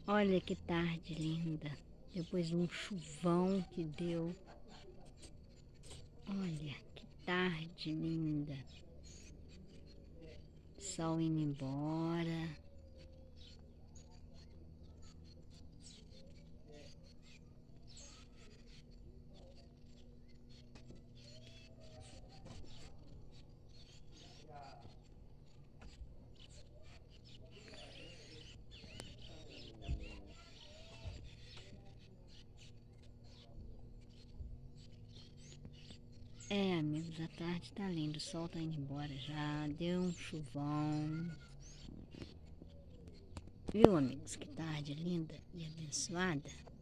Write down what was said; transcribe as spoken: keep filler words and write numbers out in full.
Olha que tarde linda, depois de um chuvão que deu. Olha que tarde linda. Sol indo embora. É, amigos, a tarde tá linda, o sol tá indo embora já, deu um chuvão. Viu, amigos, que tarde linda e abençoada?